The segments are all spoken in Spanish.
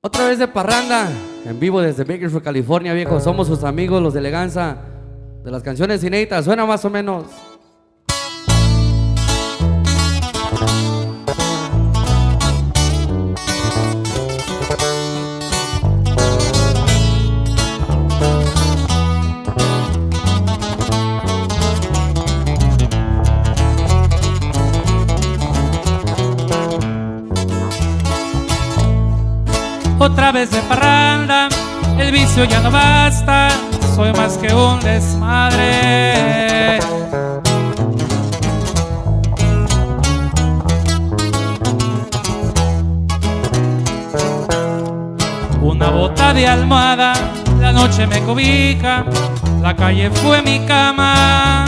Otra vez de parranda, en vivo desde Bakersfield, California, viejo. Somos sus amigos, los de Eleganza, de las canciones inéditas. Suena más o menos. Otra vez de parranda, el vicio ya no basta, soy más que un desmadre. Una bota de almohada, la noche me cobija, la calle fue mi cama.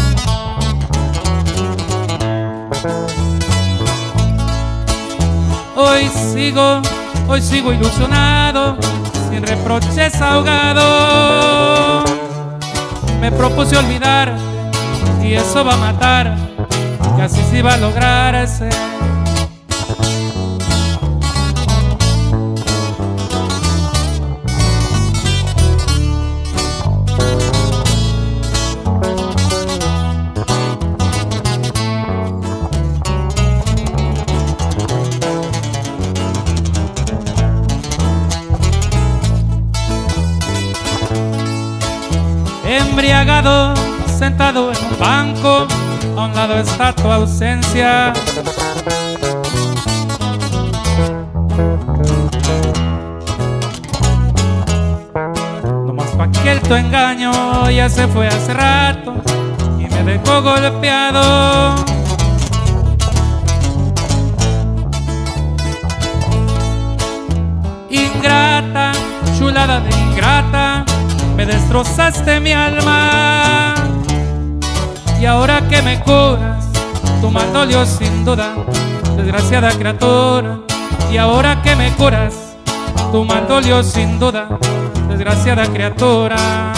Hoy sigo ilusionado, sin reproches ahogado. Me propuse olvidar y eso va a matar, que así sí va a lograrse. Embriagado, sentado en un banco, a un lado está tu ausencia. Nomás pa' que el tu engaño ya se fue hace rato y me dejó golpeado. Ingrata, chulada de ingrata, me destrozaste mi alma. Y ahora que me curas, tu mal dolió sin duda, desgraciada criatura. Y ahora que me curas, tu mal dolió sin duda, desgraciada criatura.